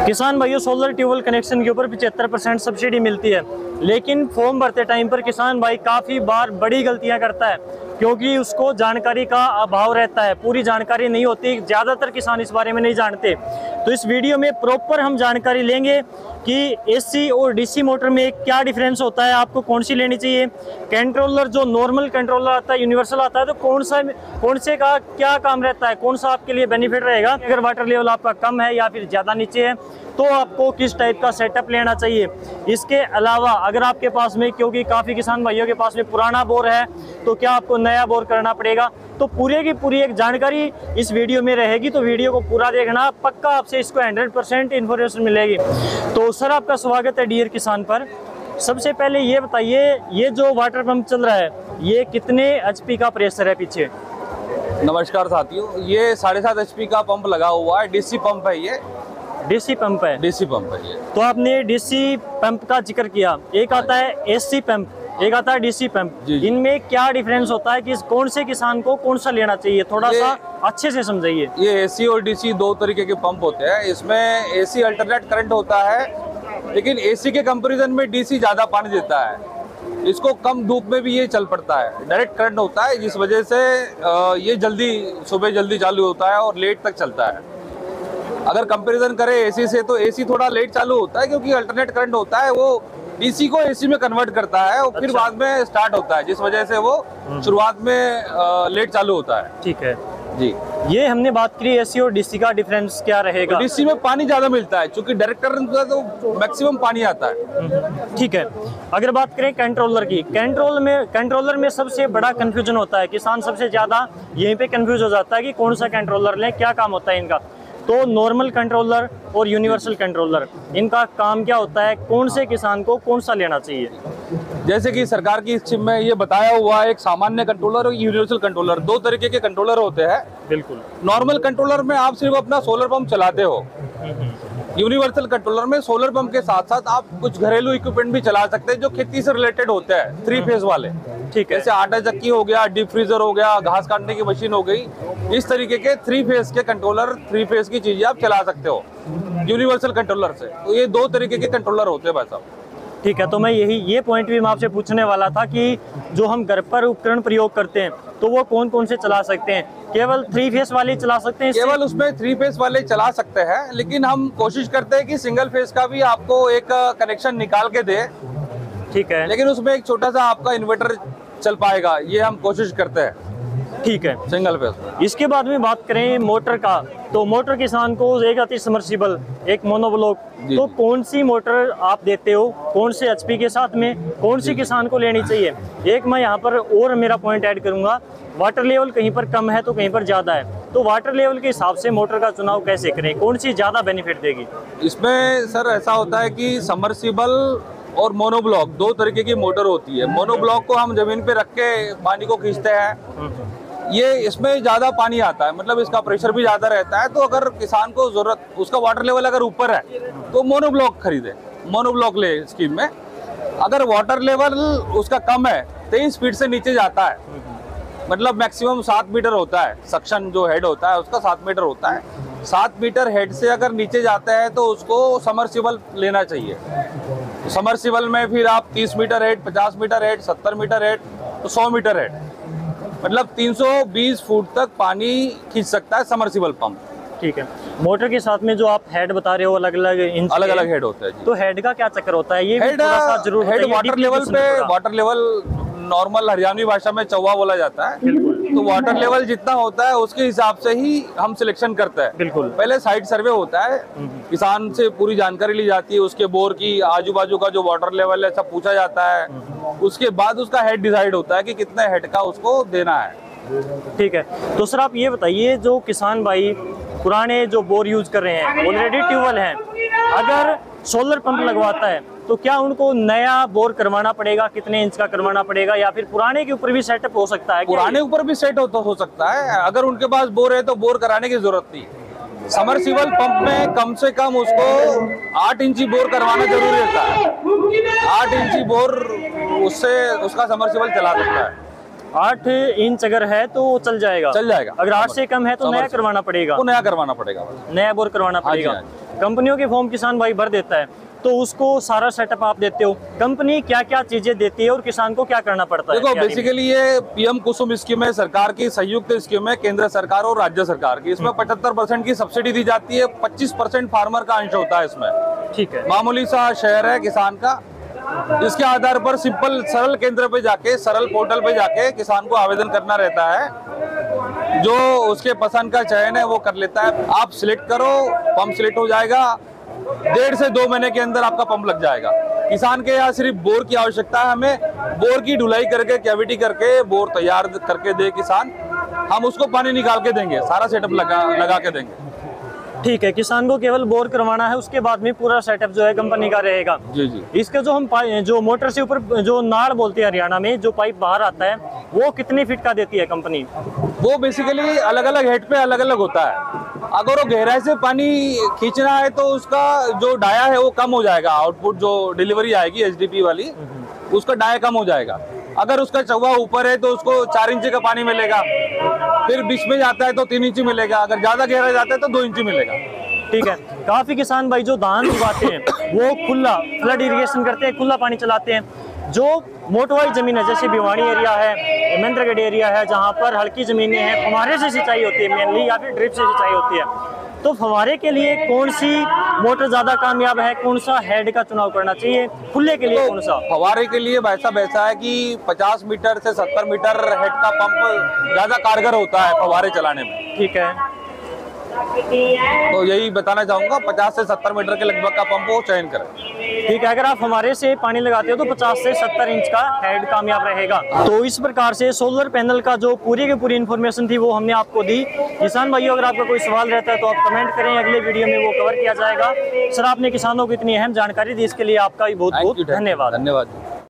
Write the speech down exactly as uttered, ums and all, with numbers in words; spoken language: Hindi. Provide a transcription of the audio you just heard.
किसान भाइयों, सोलर ट्यूबवेल कनेक्शन के ऊपर पचहत्तर परसेंट सब्सिडी मिलती है, लेकिन फॉर्म भरते टाइम पर किसान भाई काफ़ी बार बड़ी गलतियां करता है क्योंकि उसको जानकारी का अभाव रहता है, पूरी जानकारी नहीं होती। ज़्यादातर किसान इस बारे में नहीं जानते। तो इस वीडियो में प्रॉपर हम जानकारी लेंगे कि एसी और डीसी मोटर में क्या डिफरेंस होता है, आपको कौन सी लेनी चाहिए, कंट्रोलर जो नॉर्मल कंट्रोलर आता है, यूनिवर्सल आता है, तो कौन सा कौन से का क्या काम रहता है, कौन सा आपके लिए बेनिफिट रहेगा। अगर वाटर लेवल आपका कम है या फिर ज़्यादा नीचे है तो आपको किस टाइप का सेटअप लेना चाहिए। इसके अलावा अगर आपके पास में, क्योंकि काफ़ी किसान भाइयों के पास में पुराना बोर है, तो क्या आपको नया बोर करना पड़ेगा, तो पूरे की पूरी एक जानकारी इस वीडियो में रहेगी। तो वीडियो को पूरा देखना, पक्का आपसे इसको हंड्रेड परसेंट इन्फॉर्मेशन मिलेगी। तो सर, आपका स्वागत है डियर किसान पर। सबसे पहले ये बताइए, ये जो वाटर पंप चल रहा है ये कितने एचपी का प्रेशर है पीछे? नमस्कार साथियों, ये साढ़े सात एचपी का पंप लगा हुआ है, डीसी पंप है। ये डीसी पंप है। डीसी पंप है ये। तो आपने डीसी पंप का जिक्र किया, एक आता है एसी पंप, एक आता है डीसी पंप। इनमें क्या डिफरेंस होता है कि कौन से किसान को कौन सा लेना चाहिए, थोड़ा सा अच्छे से समझाइए। ये एसी और डीसी दो तरीके के पंप होते हैं। इसमें एसी अल्टरनेट करंट होता है, लेकिन एसी के कंपैरिजन में डीसी ज्यादा पानी देता है। इसको कम धूप में भी ये चल पड़ता है। डायरेक्ट करंट होता है, जिस वजह से ये जल्दी सुबह जल्दी चालू होता है और लेट तक चलता है। अगर कंपैरिजन करें एसी से, तो एसी थोड़ा लेट चालू होता है क्योंकि अल्टरनेट करंट होता है, वो डीसी को एसी में कन्वर्ट करता है और फिर अच्छा। बाद में स्टार्ट होता है, जिस वजह से वो शुरुआत में आ, लेट चालू होता है। ठीक है जी। ये हमने बात करी एसी और डीसी का डिफरेंस क्या रहेगा। तो डीसी में पानी ज्यादा मिलता है, क्योंकि डायरेक्ट करंट होता है तो मैक्सिमम पानी आता है। ठीक है। अगर बात करें कंट्रोलर की, कंट्रोल में कंट्रोलर में सबसे बड़ा कंफ्यूजन होता है, किसान सबसे ज्यादा यहीं पे कंफ्यूज हो जाता है कि कौन सा कंट्रोलर लें, क्या काम होता है इनका। तो नॉर्मल कंट्रोलर और यूनिवर्सल कंट्रोलर, इनका काम क्या होता है, कौन से किसान को कौन सा लेना चाहिए? जैसे कि सरकार की स्कीम में ये बताया हुआ है, एक सामान्य कंट्रोलर और यूनिवर्सल कंट्रोलर, दो तरीके के कंट्रोलर होते हैं। बिल्कुल। नॉर्मल कंट्रोलर में आप सिर्फ अपना सोलर पंप चलाते हो। यूनिवर्सल कंट्रोलर में सोलर पंप के साथ साथ आप कुछ घरेलू इक्विपमेंट भी चला सकते हैं जो खेती से रिलेटेड होते हैं, थ्री फेज वाले। ठीक है। जैसे आटा चक्की हो गया, डीप फ्रीजर हो गया, घास काटने की मशीन हो गई, इस तरीके के थ्री फेज के कंट्रोलर, थ्री फेज की चीजें आप चला सकते हो यूनिवर्सल कंट्रोलर से। तो ये दो तरीके के कंट्रोलर होते हैं भाई साहब। ठीक है। तो मैं यही ये पॉइंट भी मैं आपसे पूछने वाला था कि जो हम घर पर उपकरण प्रयोग करते हैं तो वो कौन कौन से चला सकते हैं? केवल थ्री फेस वाले चला सकते हैं? केवल उसमें थ्री फेस वाले चला सकते हैं, लेकिन हम कोशिश करते हैं कि सिंगल फेस का भी आपको एक कनेक्शन निकाल के दे। ठीक है। लेकिन उसमें एक छोटा सा आपका इन्वर्टर चल पाएगा, ये हम कोशिश करते हैं। ठीक है, सिंगल फेस। इसके बाद में बात करें मोटर का, तो मोटर किसान को एक आती है समर्सिबल, एक मोनोब्लॉक, तो कौन सी मोटर आप देते हो, कौन से एचपी के साथ में, कौन सी किसान को लेनी चाहिए? एक मैं यहाँ पर और मेरा पॉइंट ऐड करूंगा, वाटर लेवल कहीं पर कम है तो कहीं पर ज्यादा है, तो वाटर लेवल के हिसाब से मोटर का चुनाव कैसे करें, कौन सी ज्यादा बेनिफिट देगी? इसमें सर ऐसा होता है कि समर्सिबल और मोनोब्लॉक दो तरीके की मोटर होती है। मोनोब्लॉक को हम जमीन पे रख के पानी को खींचते हैं, ये इसमें ज्यादा पानी आता है, मतलब इसका प्रेशर भी ज्यादा रहता है। तो अगर किसान को जरूरत, उसका वाटर लेवल अगर ऊपर है तो मोनोब्लॉक खरीदे, मोनोब्लॉक ले स्कीम में। अगर वाटर लेवल उसका कम है, तेईस फीट से नीचे जाता है, मतलब मैक्सिमम सात मीटर होता है, सक्शन जो हेड होता है उसका सात मीटर होता है, सात मीटर हेड से अगर नीचे जाता है तो उसको समर्सिबल लेना चाहिए। समर्सिबल में फिर आप तीस मीटर हेड, पचास मीटर हेड, सत्तर मीटर हेड, तो सौ मीटर हेड, मतलब तीन सौ बीस फुट तक पानी खींच सकता है समर्सिबल पंप। ठीक है। मोटर के साथ में जो आप हेड बता रहे हो, अलग अलग इंच अलग अलग हेड होते हैं। तो हेड का क्या चक्कर होता है? ये हेड, थोड़ा सा जरूर हेड वाटर लेवल पे, वाटर लेवल नॉर्मल हरियाणवी भाषा में चौवा बोला जाता है। तो वाटर लेवल जितना होता है उसके हिसाब से ही हम सिलेक्शन करते हैं। बिल्कुल। पहले साइट सर्वे होता है, किसान से पूरी जानकारी ली जाती है, उसके बोर की, आजू बाजू का जो वाटर लेवल है सब पूछा जाता है। उसके बाद उसका हेड डिसाइड होता है कि कितने हेड का उसको देना है। ठीक है। तो सर आप ये बताइए, जो किसान भाई पुराने जो बोर यूज कर रहे हैं, ऑलरेडी ट्यूबवेल है, अगर सोलर पंप लगवाता है तो क्या उनको नया बोर करवाना पड़ेगा, कितने इंच का करवाना पड़ेगा, या फिर पुराने के ऊपर भी सेटअप हो सकता है? पुराने ऊपर भी सेट हो, तो हो सकता है। अगर उनके पास बोर है तो बोर कराने की जरूरत नहीं। समरसीबल पंप में कम से कम उसको आठ इंची बोर करवाना जरूरी रहता है। आठ इंची बोर उससे उसका समरसीबल चला सकता है। आठ इंच अगर है तो वो चल जाएगा चल जाएगा। अगर आठ से कम है तो नया करवाना पड़ेगा, वो नया करवाना पड़ेगा, नया बोर करवाना हाँ जी, पड़ेगा। हाँ जी। कंपनियों के फॉर्म किसान भाई भर देता है तो उसको सारा सेटअप आप देते हो, कंपनी क्या क्या चीजें देती है और किसान को क्या करना पड़ता है? देखो तैयारी में? बेसिकली ये पीएम कुसुम स्कीम है, सरकार की संयुक्त स्कीम है, केंद्र सरकार और राज्य सरकार की। इसमें पचहत्तर परसेंट की सब्सिडी दी जाती है, पच्चीस परसेंट फार्मर का अंश होता है इसमें। ठीक है, मामूली सा शेयर है किसान का। इसके आधार पर सिंपल सरल केंद्र पे जाके, सरल पोर्टल पे जाके किसान को आवेदन करना रहता है। जो उसके पसंद का चयन है वो कर लेता है। आप सिलेक्ट करो, पंप सिलेक्ट हो जाएगा, डेढ़ से दो महीने के अंदर आपका पंप लग जाएगा। किसान के यहाँ सिर्फ बोर की आवश्यकता है, हमें बोर की ढुलाई करके, कैविटी करके बोर तैयार करके दे किसान, हम उसको पानी निकाल के देंगे, सारा सेटअप लगा लगा के देंगे। ठीक है, किसान को केवल बोर करवाना है, उसके बाद में पूरा सेटअप जो है कंपनी का रहेगा। जी जी। इसका जो हम पाइ- जो मोटर से ऊपर जो नाड़ बोलते हैं हरियाणा में, जो पाइप बाहर आता है वो कितनी फीट का देती है कंपनी? वो बेसिकली अलग अलग हेड पे अलग अलग होता है। अगर वो गहराई से पानी खींचना है तो उसका जो डाया है वो कम हो जाएगा, आउटपुट जो डिलीवरी आएगी एचडीपी वाली उसका डाया कम हो जाएगा। अगर उसका चौवा ऊपर है तो उसको चार इंच का पानी मिलेगा, फिर बीच में जाता है तो तीन इंच मिलेगा, अगर ज्यादा गहरा जाता है तो दो इंच मिलेगा। ठीक है, काफी किसान भाई जो धान उगाते हैं वो खुला फ्लड इरिगेशन करते हैं, खुला पानी चलाते हैं। जो मोटवाई जमीन है जैसे भिवानी एरिया है, महेंद्रगढ़ एरिया है, जहाँ पर हल्की जमीनें हैं, फव्वारे से सिंचाई होती है मेनली, या फिर ड्रिप से सिंचाई होती है, तो फव्वारे के लिए कौन सी मोटर ज्यादा कामयाब है, कौन सा हेड का चुनाव करना चाहिए, खुले के लिए कौन सा? फवारे के लिए वैसा वैसा है कि पचास मीटर से सत्तर मीटर हेड का पंप ज्यादा कारगर होता है फवारे चलाने में। ठीक है, तो यही बताना चाहूंगा, पचास से सत्तर मीटर के लगभग का पंप वो चयन करें। ठीक है, अगर आप हमारे से पानी लगाते हो तो पचास से सत्तर इंच का हेड कामयाब रहेगा। तो इस प्रकार से सोलर पैनल का जो पूरी की पूरी इन्फॉर्मेशन थी वो हमने आपको दी। किसान भाइयों, अगर आपका कोई सवाल रहता है तो आप कमेंट करें, अगले वीडियो में वो कवर किया जाएगा। सर, आपने किसानों को इतनी अहम जानकारी दी, इसके लिए आपका भी बहुत बहुत धन्यवाद। धन्यवाद।